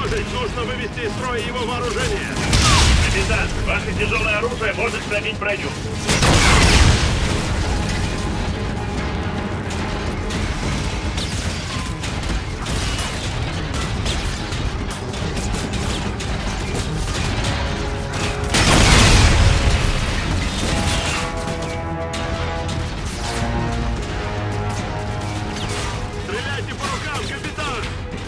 уничтожить. Нужно вывести из строя его вооружение. Капитан, ваше тяжелое оружие может пробить броню. Стреляйте по рукам, капитан!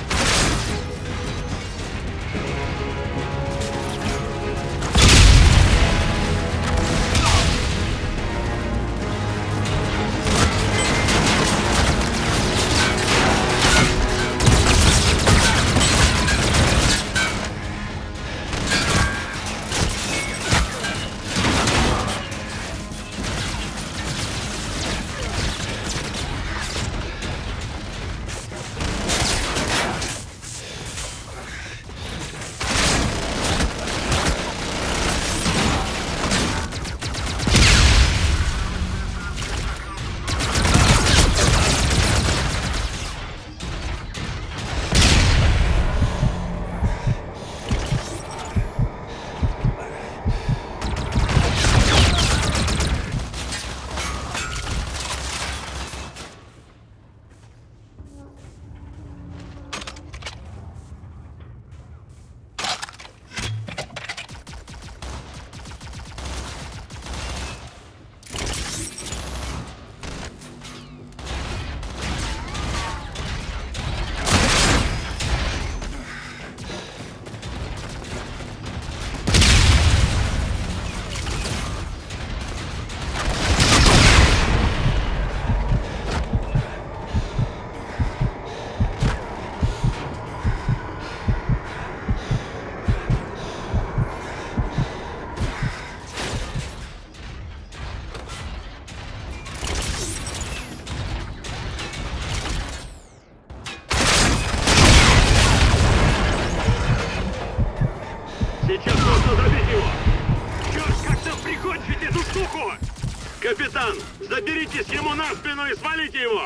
Сейчас нужно забить его! Черт, как-то прикончить эту штуку! Капитан, заберитесь ему на спину и свалите его!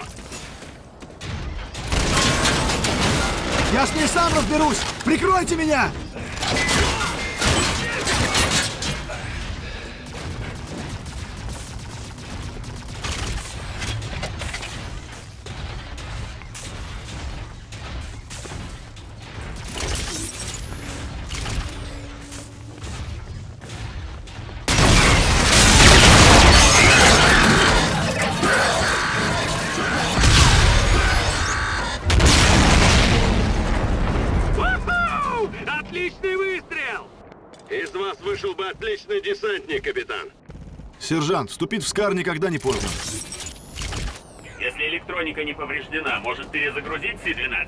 Я с ней сам разберусь! Прикройте меня! Отличный выстрел! Из вас вышел бы отличный десантник, капитан. Сержант, вступить в СКАР никогда не поздно. Если электроника не повреждена, может перезагрузить С-12?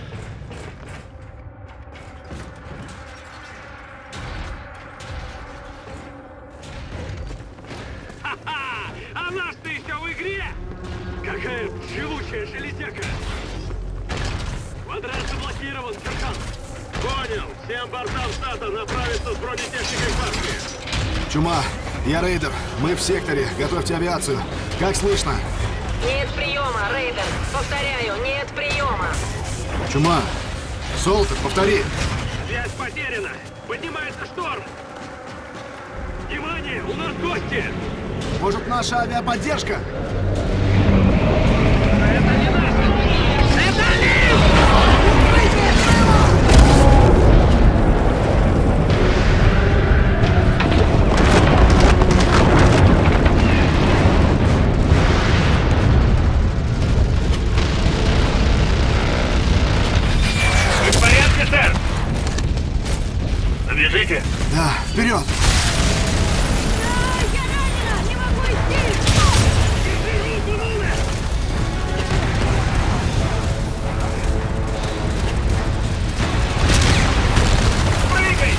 Ха-ха! А наш-то еще в игре! Какая живучая железяка! Квадрат заблокирован, сержант! Понял! Всем бортам штата направиться с бронетехникой к башне! Чума, я рейдер. Мы в секторе. Готовьте авиацию. Как слышно? Нет приема, рейдер. Повторяю, нет приема. Чума. Солтер, повтори. Связь потеряна! Поднимается шторм! Внимание! У нас гости! Может, наша авиаподдержка? Это не наше! Это лифт! Вы в порядке, сэр? Бежите! Да, вперед! Я ранена! Не могу идти! Держи руку, Луна! Прыгай!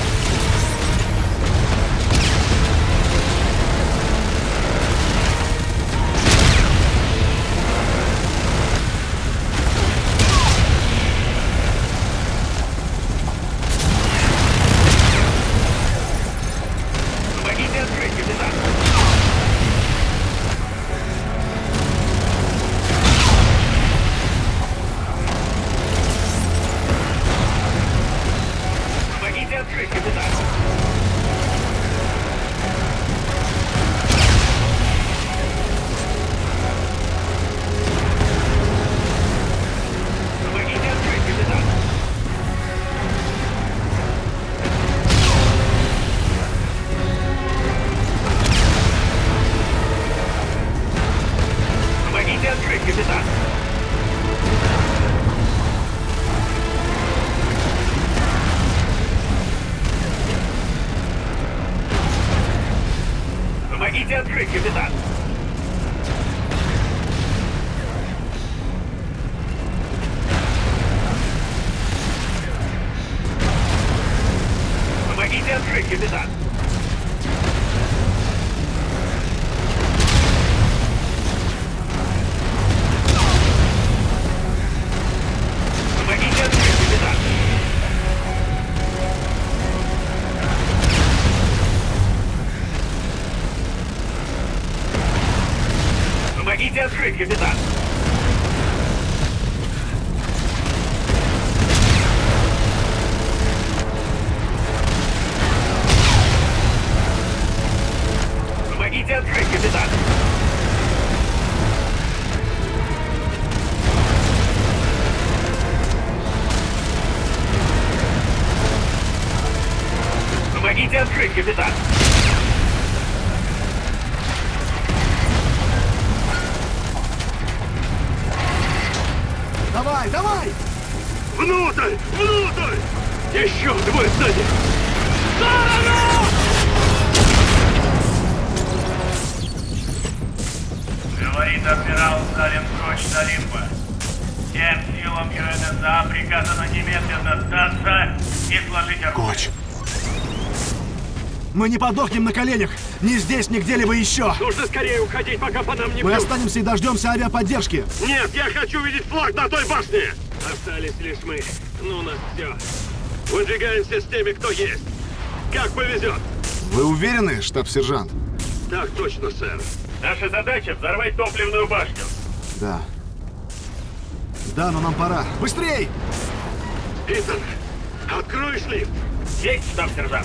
капитан. Помогите открыть, капитан. Помогите открыть, капитан. Помогите открыть, капитан. Помогите открыть, капитан. Давай, давай! Внутрь! Внутрь! Еще двое сзади! В сторону! Говорит адмирал Салем Коч Салимба. Всем силам ЮНСА приказано немедленно сдаться и сложить оружие. Коч. Мы не подохнем на коленях! Ни здесь, ни где-либо еще! Нужно скорее уходить, пока по нам не Мы бьют. останемся и дождемся авиаподдержки! Нет, я хочу видеть флаг на той башне! Остались лишь мы. Ну, у нас все. Выдвигаемся с теми, кто есть. Как повезет. Вы уверены, штаб-сержант? Так точно, сэр. Наша задача — взорвать топливную башню. Да. Да, но нам пора. Быстрей! Итан, откроешь лифт? Есть, штаб-сержант.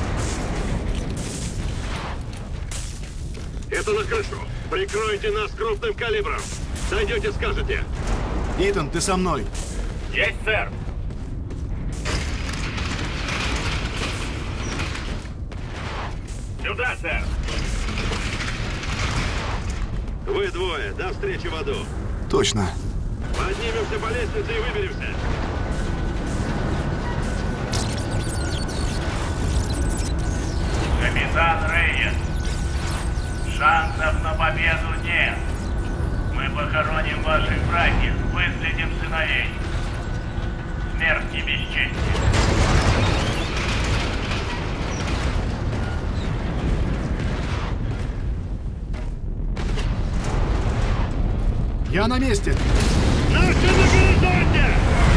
Это на крышу. Прикройте нас крупным калибром. Дойдете, скажете. Итан, ты со мной. Есть, сэр. Сюда, сэр. Вы двое. До встречи в аду. Точно. Поднимемся по лестнице и выберемся. Капитан Рейес. Шансов на победу нет. Мы похороним ваших братьев, выследим сыновей. Смерть и бесчестие. Я на месте. Наши на горизонте!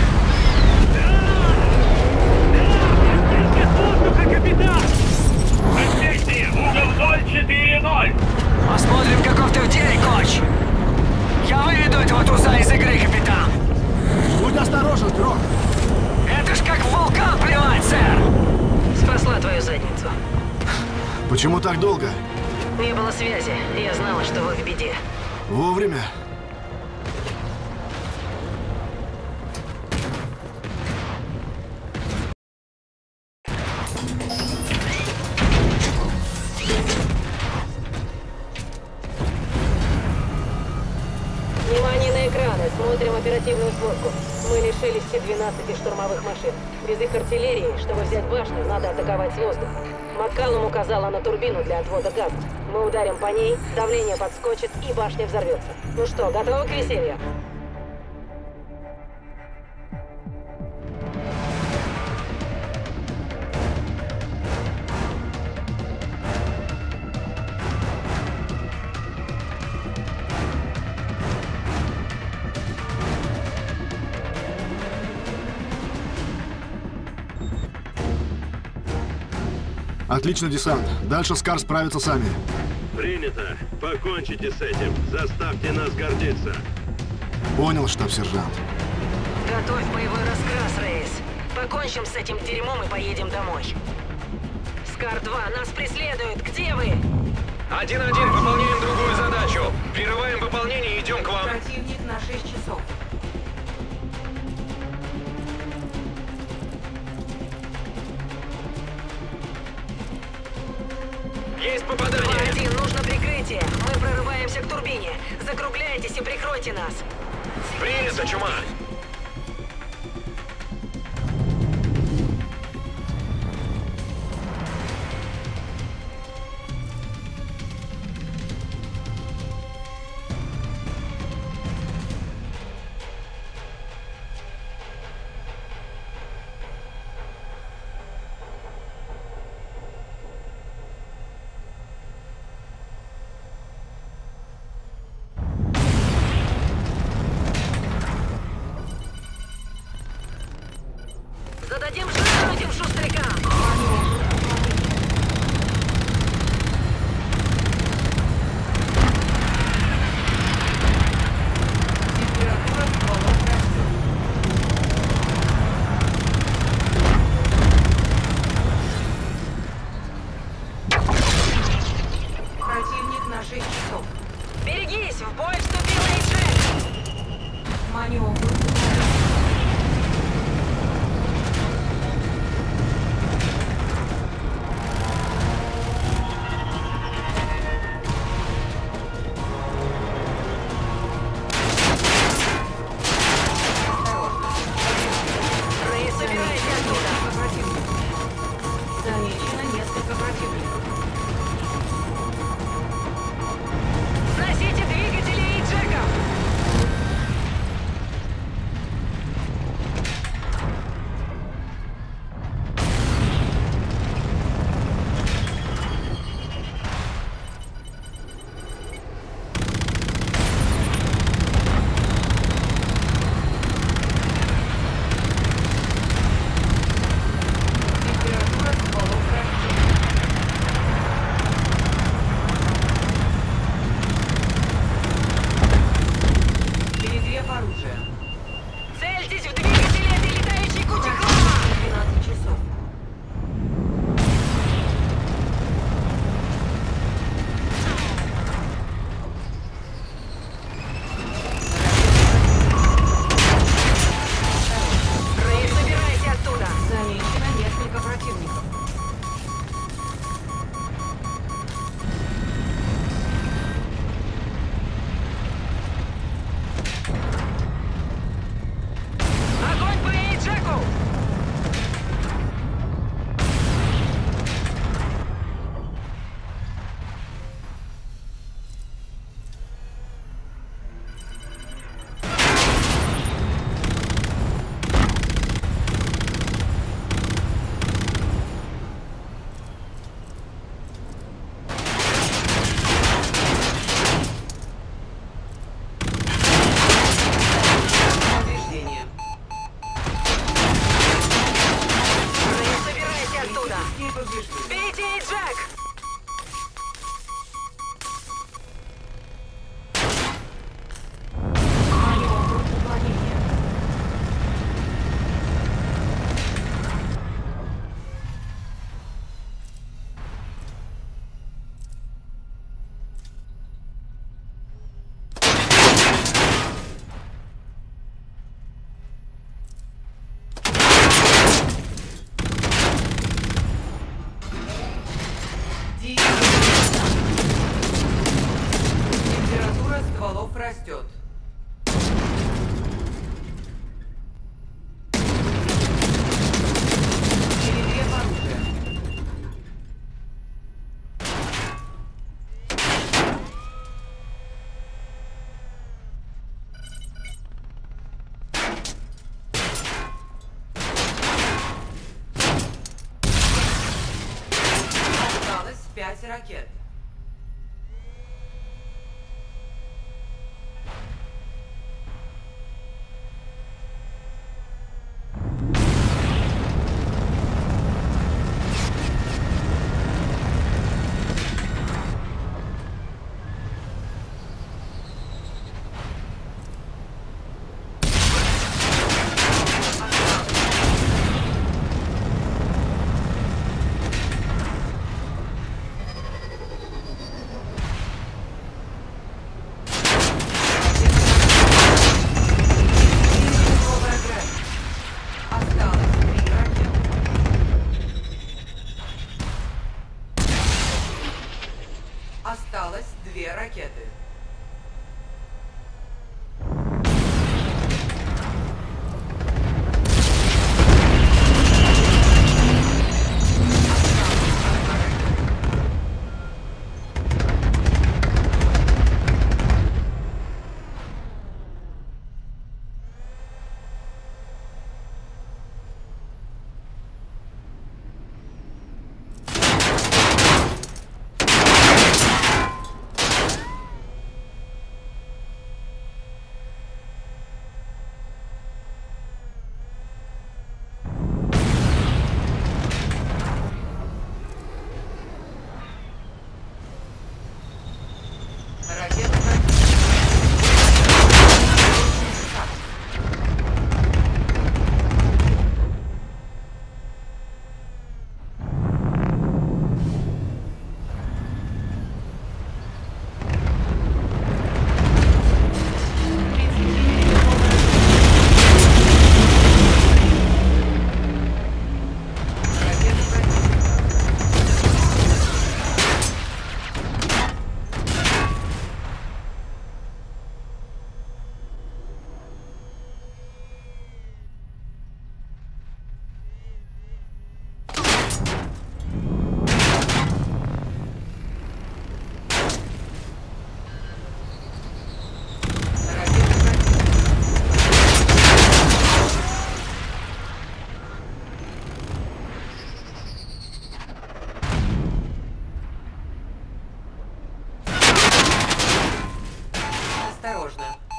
Здесь воздуха, капитан! Возмездие! Угол 040! Посмотрим, каков ты в деле, Коч! Я выведу этого туза из игры, капитан! Будь осторожен, Крок. Это ж как в вулкан плевать, сэр! Спасла твою задницу. Почему так долго? Не было связи. Я знала, что вы в беде. Вовремя. Внимание на экраны. Смотрим оперативную сводку. Мы лишились все 12 штурмовых машин. Без их артиллерии, чтобы взять башню, надо атаковать с воздуха. Маккалум указала на турбину для отвода газа. Мы ударим по ней, давление подскочит и башня взорвется. Ну что, готовы к веселью? Отлично, десант. Дальше Скар справится сами. Принято. Покончите с этим. Заставьте нас гордиться. Понял, штаб-сержант. Готовь боевой раскрас, Рейс. Покончим с этим дерьмом и поедем домой. Скар-2, нас преследуют. Где вы? 1-1, выполняем другую задачу. Прерываем выполнение и идем к вам. Противник на 6 часов. Есть попадание. 2-1, нужно прикрытие. Мы прорываемся к турбине. Закругляйтесь и прикройте нас. Принято, чума. Дадим жару этим шустрякам! Противник на 6 часов. Берегись! В бой вступил Эйджек! Маневр. Рэй, собирайся оттуда! Замечено несколько противников. Сносите двигатели Эйджека! Температура стволов растет. Перегрев оружия. Цельтесь в двигатели этой летающей кучи хлама! 12 часов. Рэй, собирайся оттуда! Замечено несколько противников. Огонь по Эйджеку! Повреждение. Рэй, собирайся оттуда! Критические повреждения. Берите Эйджек! Маневр уклонения. Температура стволов растет. Перегрев оружия. Осталось 5 ракет.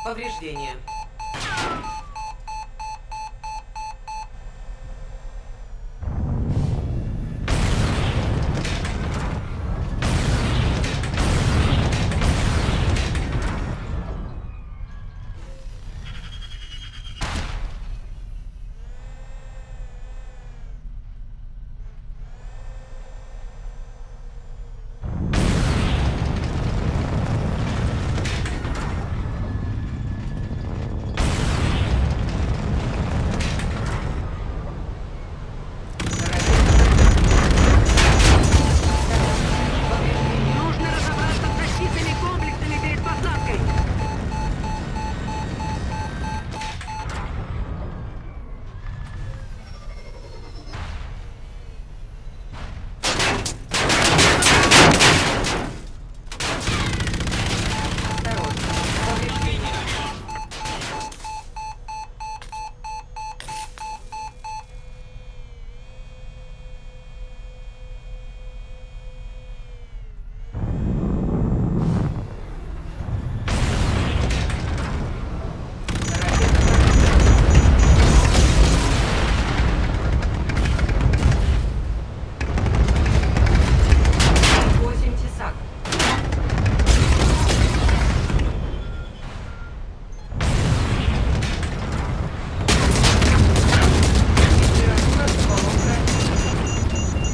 Повреждения. Нужно разобраться с защитными комплексами перед посадкой. Осторожно. Повреждения. Ракета 8 тесак. Температура стволов ракет.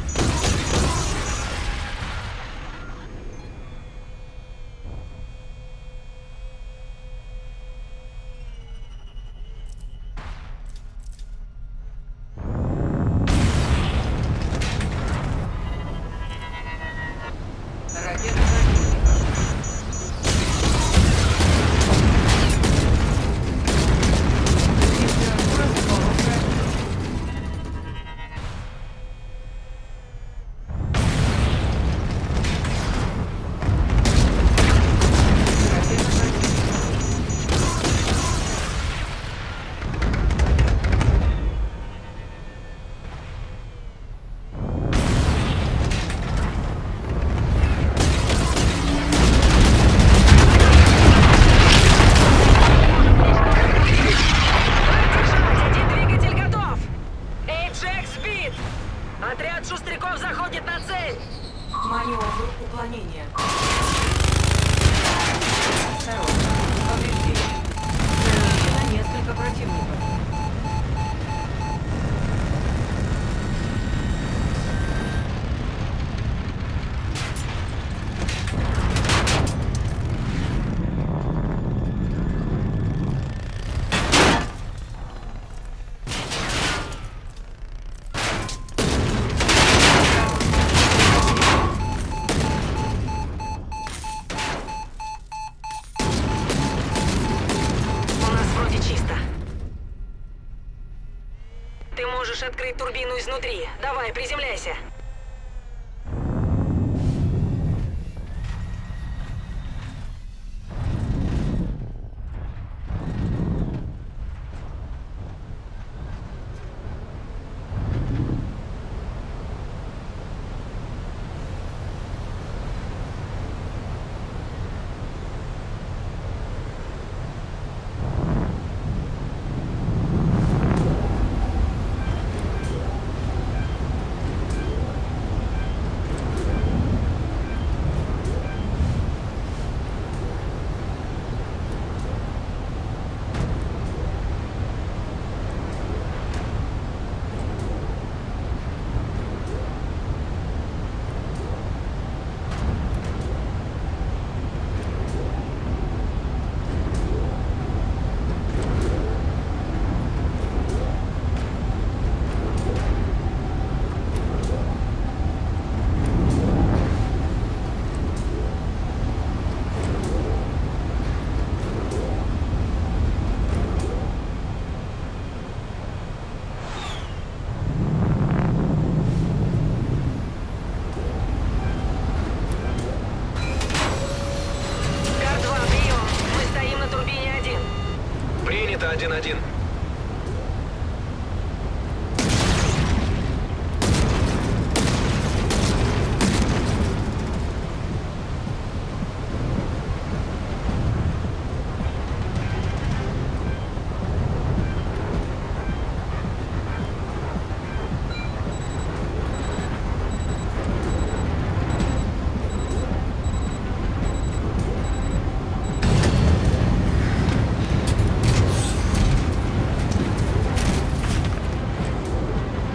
Ракета противника. Температура стволов ракет. Ракета противника. Один двигатель готов. Эйджекс сбит. Отряд шустряков заходит на цель. Маневр уклонения. Осторожно. Повреждения. Нанесено несколько противников. У нас вроде чисто. Ты можешь открыть турбину изнутри. Давай, приземляйся.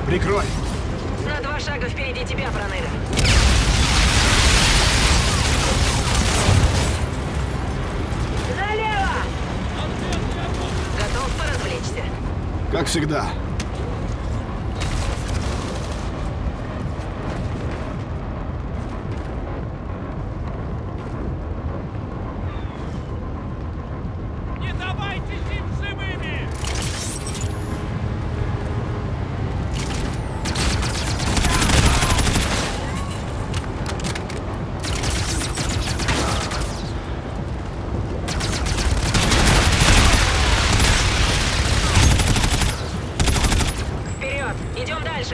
Прикрой. На 2 шага впереди тебя, Бронера. Налево! Готов поразвлечься? Как всегда. Не давайте им живыми! Вперед! Идем дальше!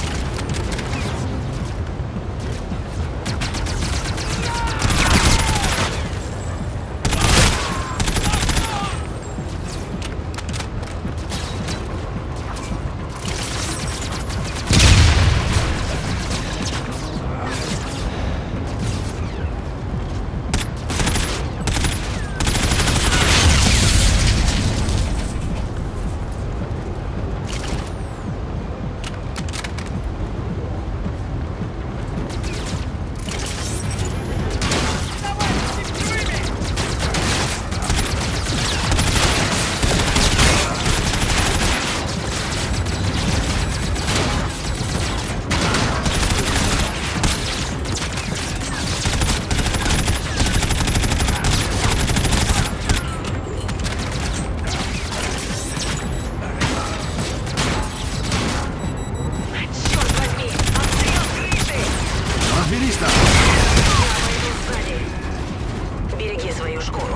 Черт возьми! Обстрел с крыши! Разберись там. Я пойду сзади. Береги свою шкуру.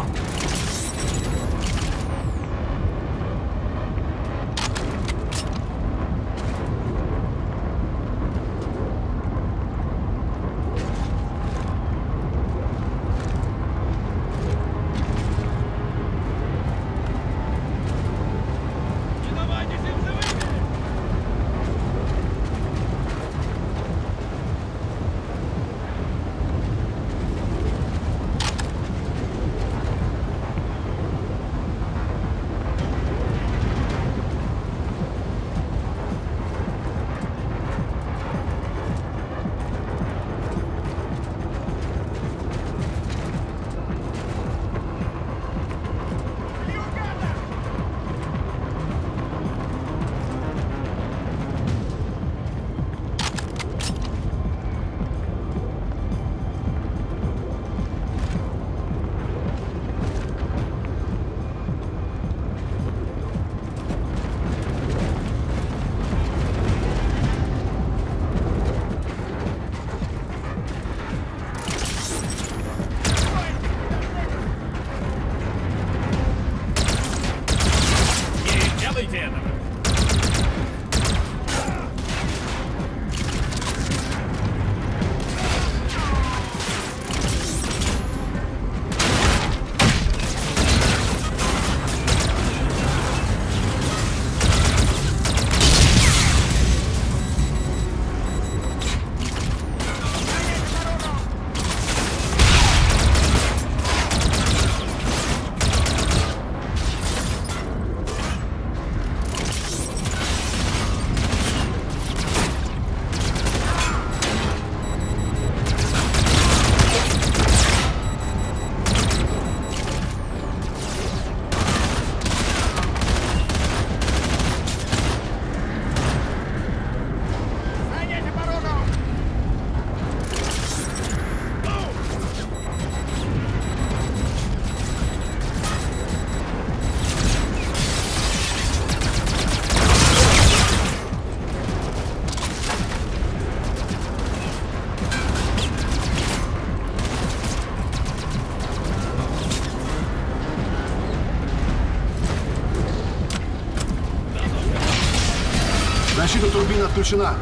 Не давайте им живыми! Не делайте этого! Защита турбины отключена.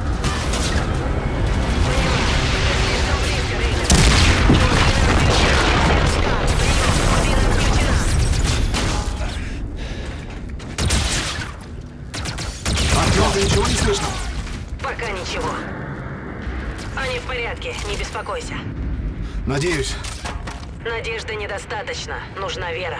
Артём, ты ничего не слышно? Пока ничего. Они в порядке, не беспокойся. Надеюсь. Надежды недостаточно, нужна вера.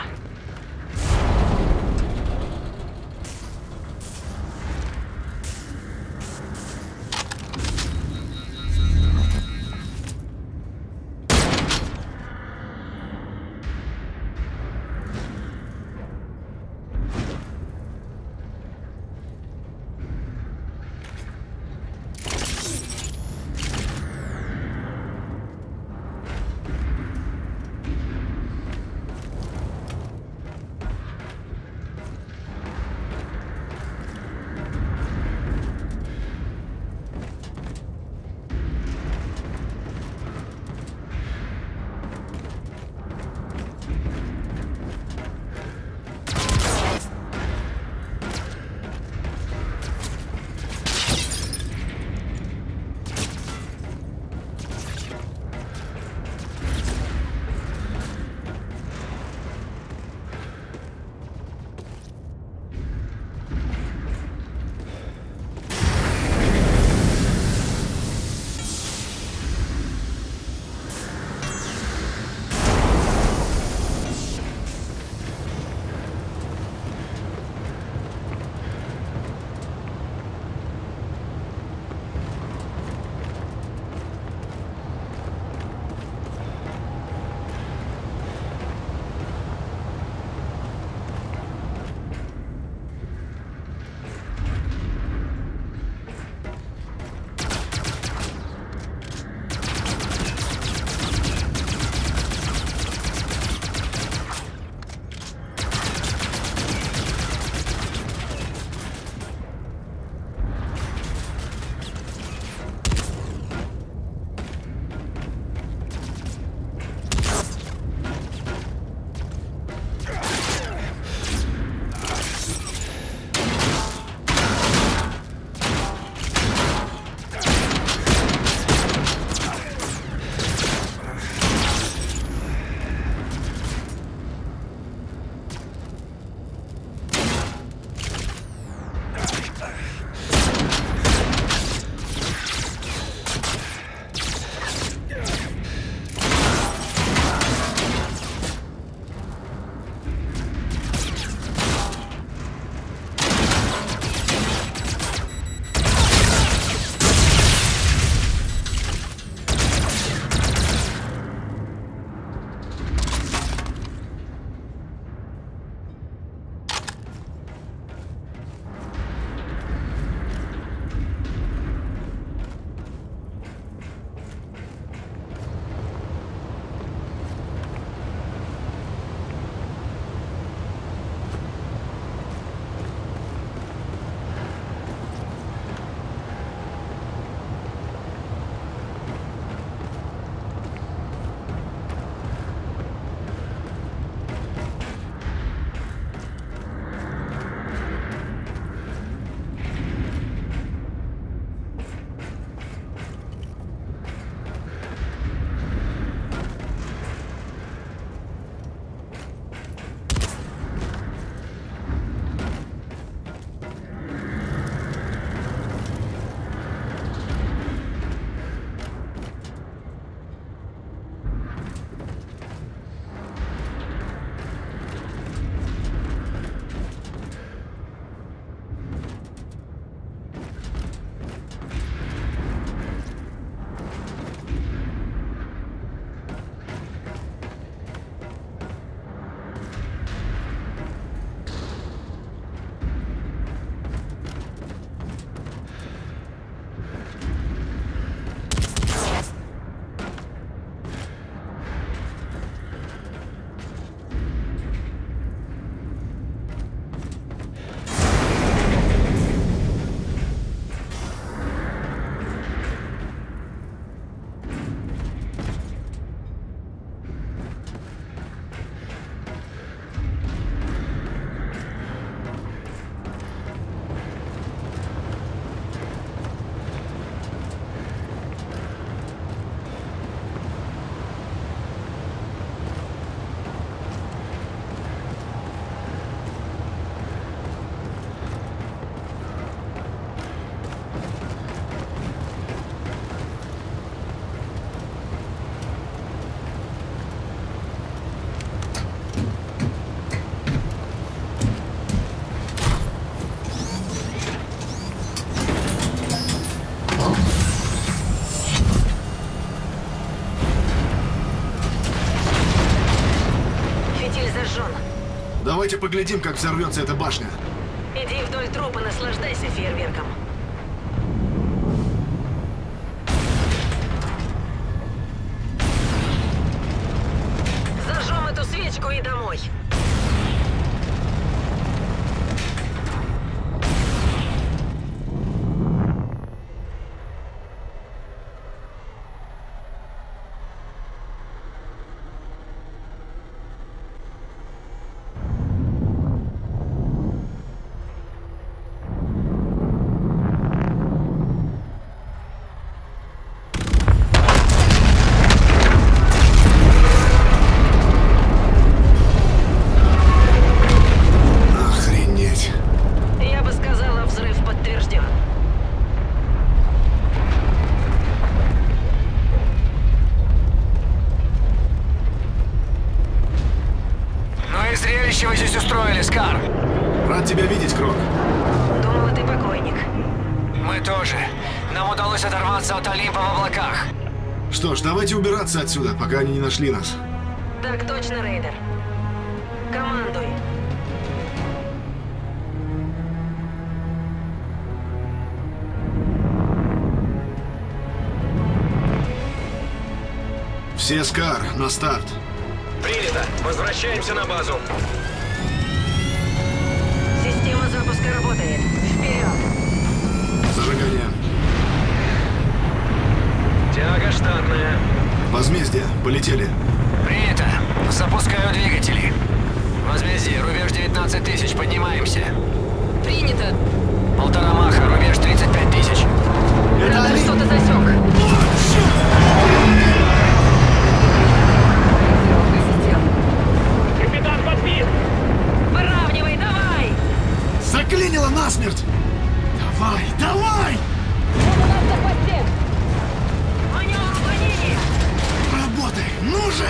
Давайте поглядим, как взорвется эта башня. Иди вдоль трупа, наслаждайся фейерверком. Зажжем эту свечку и домой. Зрелище вы здесь устроили, Скар. Рад тебя видеть, Крок. Думала, ты покойник. Мы тоже. Нам удалось оторваться от Олимпа в облаках. Что ж, давайте убираться отсюда, пока они не нашли нас. Так точно, Рейдер. Командуй. Все, Скар, на старт. Принято. Возвращаемся на базу. Система запуска работает. Вперед! Зажигание. Тяга штатная. Возмездие. Полетели. Принято. Запускаю двигатели. Возмездие. Рубеж 19 тысяч. Поднимаемся. Принято. 1,5 маха. Рубеж 35 тысяч. Радар что-то засек. Капитан подбит! Выравнивай, давай! Заклинило насмерть! Давай, давай! Он у нас на хвосте! Маневр уклонения! Работай, ну же!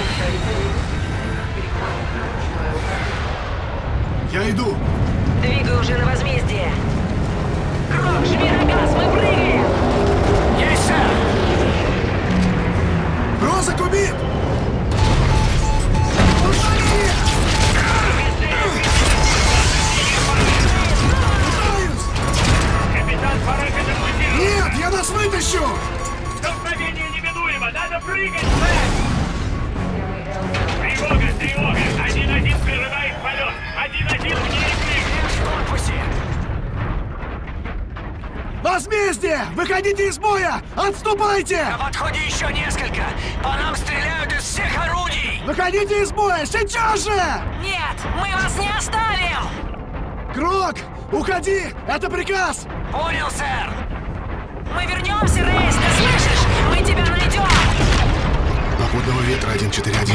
Я иду! Двигай уже на возмездие! Крок, жми на газ, мы прыгаем! Есть, сэр! Роза убит! Капитан, пора катапультировать! Нет, я нас вытащу! Столкновение неминуемо! Надо прыгать, сэр! Тревога, тревога! 1-1 прерывает полет! 1-1 вне игры! В корпусе! Возмездие! Выходите из боя! Отступайте! На подходе еще несколько! По нам стреляют из всех орудий! Выходите из боя! Сейчас же! Нет, мы вас не оставим! Крок! Уходи! Это приказ! Понял, сэр! Мы вернемся, Рейс, ты слышишь? Мы тебя найдем! Попутного ветра 141.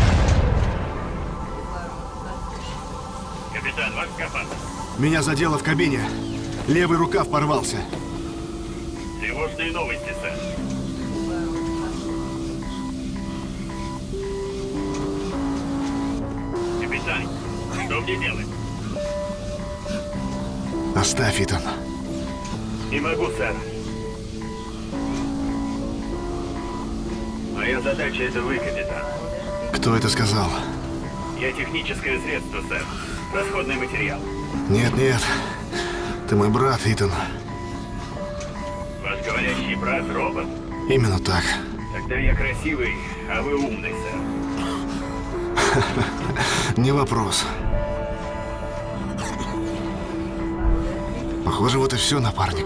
Капитан, ваш скафандр. Меня задело в кабине. Левый рукав порвался. Тревожные новости, сэр. Капитан, что мне делать? Оставь, Итан. Не могу, сэр. Моя задача — это вы, капитан. Кто это сказал? Я техническое средство, сэр. Расходный материал. Нет, нет. Ты мой брат, Итан. Ваш говорящий брат — робот. Именно так. Тогда я красивый, а вы умный, сэр. Не вопрос. Похоже, вот и все, напарник.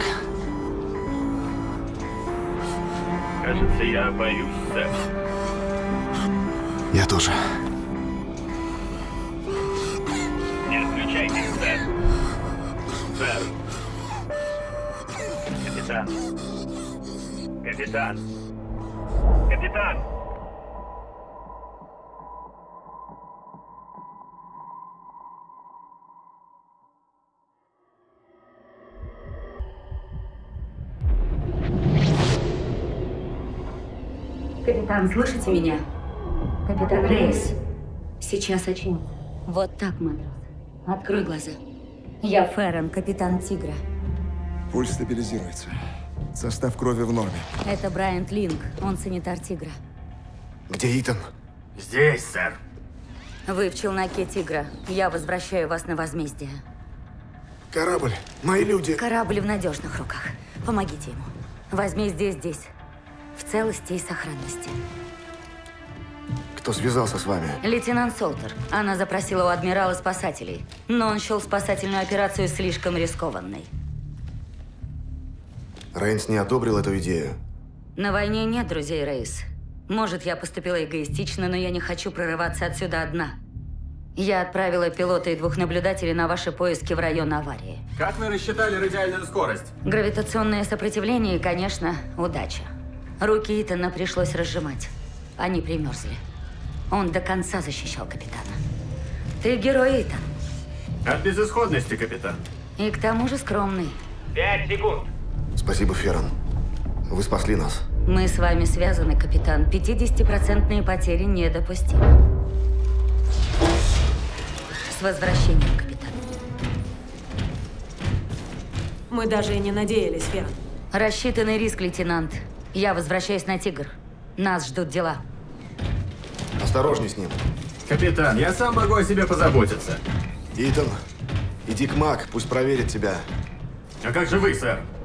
Кажется, я боюсь, сэр. Я тоже. Не отключайтесь, сэр. Сэр. Капитан. Капитан. Капитан! Капитан, слышите меня? Капитан Рейс, сейчас очнется. Вот так, матрос. Открой глаза. Я Феррен, капитан Тигра. Пульс стабилизируется. Состав крови в норме. Это Брайант Линк, он санитар Тигра. Где Итан? Здесь, сэр. Вы в челноке «Тигра». Я возвращаю вас на возмездие. Корабль, мои люди. Корабль в надежных руках. Помогите ему. Возмездие здесь. В целости и сохранности. Кто связался с вами? Лейтенант Солтер. Она запросила у адмирала спасателей. Но он счел спасательную операцию слишком рискованной. Рейнс не одобрил эту идею. На войне нет друзей, Рейс. Может, я поступила эгоистично, но я не хочу прорываться отсюда одна. Я отправила пилота и 2 наблюдателей на ваши поиски в район аварии. Как вы рассчитали радиальную скорость? Гравитационное сопротивление и, конечно, удача. Руки Итана пришлось разжимать. Они примерзли. Он до конца защищал капитана. Ты герой, Итан. От безысходности, капитан. И к тому же скромный. 5 секунд. Спасибо, Феррон. Вы спасли нас. Мы с вами связаны, капитан. 50% потери недопустимы. С возвращением, капитан. Мы даже и не надеялись, Феррон. Рассчитанный риск, лейтенант. Я возвращаюсь на «Тигр». Нас ждут дела. Осторожней с ним. Капитан, я сам могу о себе позаботиться. Итан, иди к Мак, пусть проверит тебя. А как же вы, сэр?